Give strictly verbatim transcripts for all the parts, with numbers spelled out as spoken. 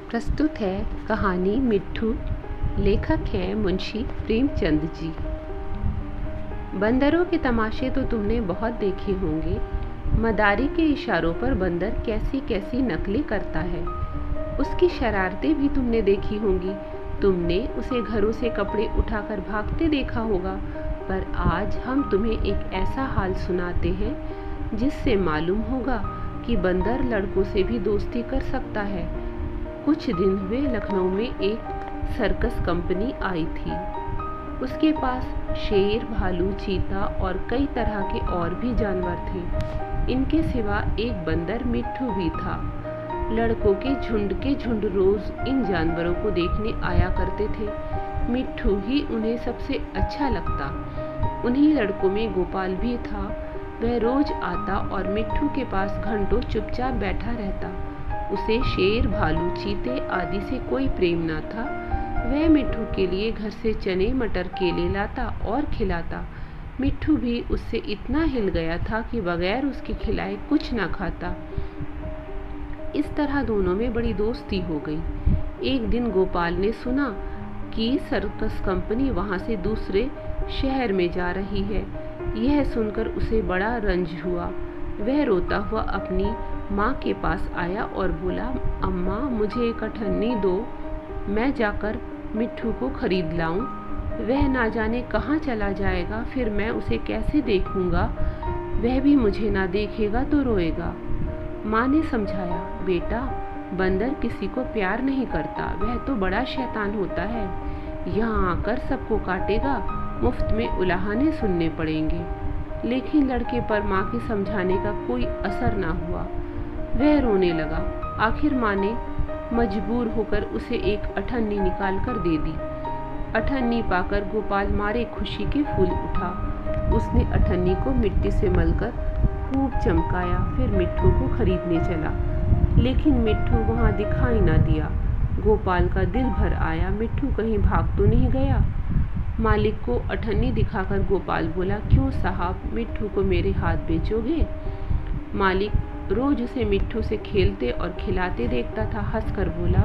प्रस्तुत है कहानी मिट्ठू। लेखक हैं मुंशी प्रेमचंद जी। बंदरों के तमाशे तो तुमने बहुत देखे होंगे। मदारी के इशारों पर बंदर कैसी कैसी नकलें करता है। उसकी शरारतें भी तुमने देखी होंगी। तुमने उसे घरों से कपड़े उठाकर भागते देखा होगा। पर आज हम तुम्हें एक ऐसा हाल सुनाते हैं जिससे मालूम होगा कि बंदर लड़कों से भी दोस्ती कर सकता है। कुछ दिन हुए लखनऊ में एक सर्कस कंपनी आई थी। उसके पास शेर, भालू, चीता और कई तरह के और भी जानवर थे। इनके सिवा एक बंदर मिट्ठू भी था। लड़कों के झुंड के झुंड रोज इन जानवरों को देखने आया करते थे। मिट्ठू ही उन्हें सबसे अच्छा लगता। उन्हीं लड़कों में गोपाल भी था। वह रोज आता और मिट्ठू के पास घंटों चुपचाप बैठा रहता। उसे शेर, भालू, चीते आदि से कोई प्रेम न था। वह मिट्ठू के लिए घर से चने, मटर, केले लाता और खिलाता। मिट्ठू भी उससे इतना हिल गया था कि बगैर उसके खिलाए कुछ न खाता। इस तरह दोनों में बड़ी दोस्ती हो गई। एक दिन गोपाल ने सुना कि सर्कस कंपनी वहां से दूसरे शहर में जा रही है। यह सुनकर उसे बड़ा रंज हुआ। वह रोता हुआ अपनी माँ के पास आया और बोला, अम्मा मुझे एक अठन्नी दो, मैं जाकर मिट्ठू को खरीद लाऊं। वह ना जाने कहाँ चला जाएगा, फिर मैं उसे कैसे देखूंगा। वह भी मुझे ना देखेगा तो रोएगा। माँ ने समझाया, बेटा बंदर किसी को प्यार नहीं करता, वह तो बड़ा शैतान होता है। यहाँ आकर सबको काटेगा, मुफ्त में उलाहने सुनने पड़ेंगे। लेकिन लड़के पर माँ के समझाने का कोई असर ना हुआ। वह रोने लगा। आखिर माँ ने मजबूर होकर उसे एक अठन्नी निकाल कर दे दी। अठन्नी पाकर गोपाल मारे खुशी के फूल उठा। उसने अठन्नी को मिट्टी से मलकर खूब चमकाया, फिर मिट्ठू को खरीदने चला। लेकिन मिट्ठू वहाँ दिखाई ना दिया। गोपाल का दिल भर आया, मिट्ठू कहीं भाग तो नहीं गया। मालिक को अठन्नी दिखाकर गोपाल बोला, क्यों साहब, मिट्ठू को मेरे हाथ बेचोगे? मालिक रोज उसे मिट्ठू से खेलते और खिलाते देखता था। हंसकर बोला,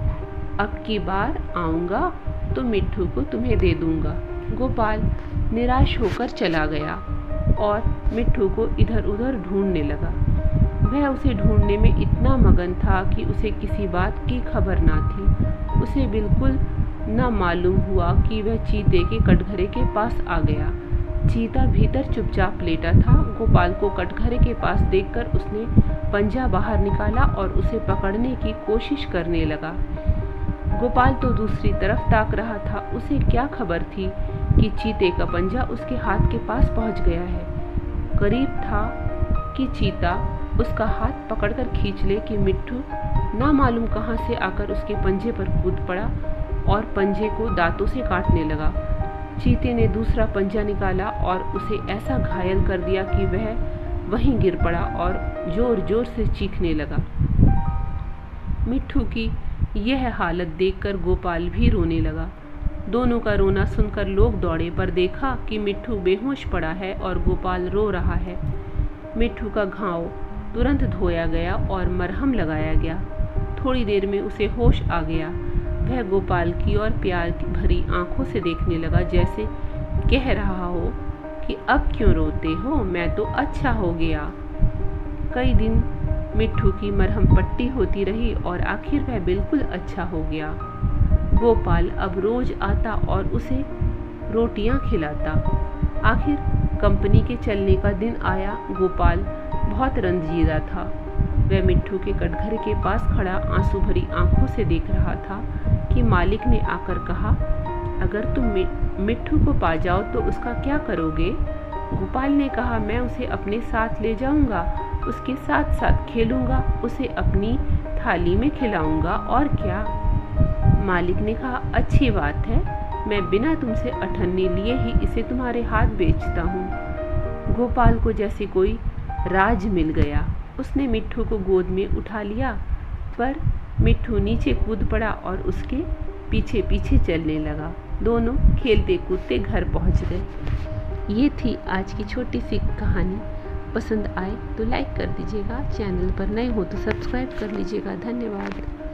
अब की बार आऊंगा तो मिट्ठू को तुम्हें दे दूंगा। गोपाल निराश होकर चला गया और मिट्ठू को इधर उधर ढूंढने लगा। वह उसे ढूंढने में इतना मगन था कि उसे किसी बात की खबर ना थी। उसे बिल्कुल न मालूम हुआ कि वह चीते के कटघरे के पास आ गया। चीता भीतर चुपचाप लेटा था। गोपाल को कटघरे के पास देखकर उसने पंजा बाहर निकाला और उसे पकड़ने की कोशिश करने लगा। गोपाल तो दूसरी तरफ ताक रहा था। उसे क्या खबर थी कि चीते का पंजा उसके हाथ के पास पहुंच गया है। करीब था कि चीता उसका हाथ पकड़कर खींच ले कि मिट्ठू ना मालूम कहां से आकर उसके पंजे पर कूद पड़ा और पंजे को दांतों से काटने लगा। चीते ने दूसरा पंजा निकाला और उसे ऐसा घायल कर दिया कि वह वहीं गिर पड़ा और जोर जोर से चीखने लगा। मिट्ठू की यह हालत देखकर गोपाल भी रोने लगा। दोनों का रोना सुनकर लोग दौड़े, पर देखा कि मिट्ठू बेहोश पड़ा है और गोपाल रो रहा है। मिट्ठू का घाव तुरंत धोया गया और मरहम लगाया गया। थोड़ी देर में उसे होश आ गया। वह गोपाल की ओर प्यार भरी आंखों से देखने लगा, जैसे कह रहा हो कि अब क्यों रोते हो, मैं तो अच्छा हो गया। कई दिन मिट्ठू की मरहम पट्टी होती रही और आखिर वह बिल्कुल अच्छा हो गया। गोपाल अब रोज आता और उसे रोटियां खिलाता। आखिर कंपनी के चलने का दिन आया। गोपाल बहुत रंजीदा था। वह मिट्ठू के कटघरे के पास खड़ा आंसू भरी आंखों से देख रहा था कि मालिक ने आकर कहा, अगर तुम मिट्ठू को पा जाओ तो उसका क्या करोगे? गोपाल ने कहा, मैं उसे अपने साथ ले जाऊंगा, उसके साथ साथ खेलूंगा, उसे अपनी थाली में खिलाऊंगा और क्या। मालिक ने कहा, अच्छी बात है, मैं बिना तुमसे अठन्नी लिए ही इसे तुम्हारे हाथ बेचता हूँ। गोपाल को जैसे कोई राज मिल गया। उसने मिट्ठू को गोद में उठा लिया, पर मिट्ठू नीचे कूद पड़ा और उसके पीछे पीछे चलने लगा। दोनों खेलते कूदते घर पहुंच गए। ये थी आज की छोटी सी कहानी। पसंद आए तो लाइक कर दीजिएगा, चैनल पर नए हो तो सब्सक्राइब कर लीजिएगा। धन्यवाद।